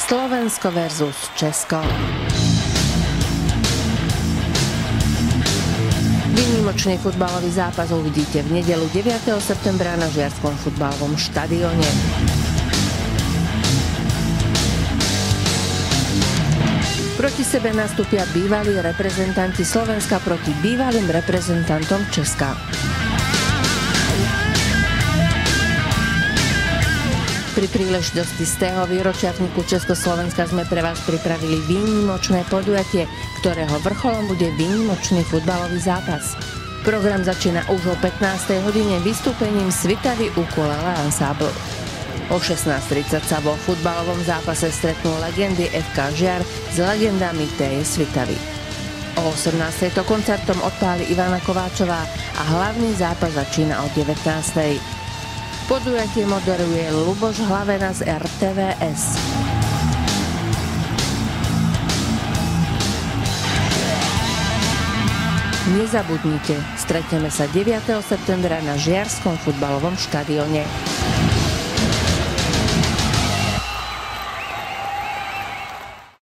Slovensko versus Česko. Výnimočný futbalový zápas uvidíte v nedeľu 9. septembra na Žiarskom futbalovom štadióne. Proti sebe nastúpia bývalí reprezentanti Slovenska proti bývalým reprezentantom Česka. Pri príležitosti z tého výročia vzniku Československa sme pre vás pripravili výnimočné podujatie, ktorého vrcholom bude výnimočný futbalový zápas. Program začína už o 15. hodine vystúpením Svitavy ukulele ensemble. O 16:30 sa vo futbalovom zápase stretnú legendy FK Žiar s legendami TJ Svitavy. O 18:00 to koncertom odpáli Ivana Kováčová a hlavný zápas začína o 19:00. Podujatie moderuje Luboš Hlavena z RTVS. Nezabudnite, stretneme sa 9. septembra na Žiarskom futbalovom štadióne.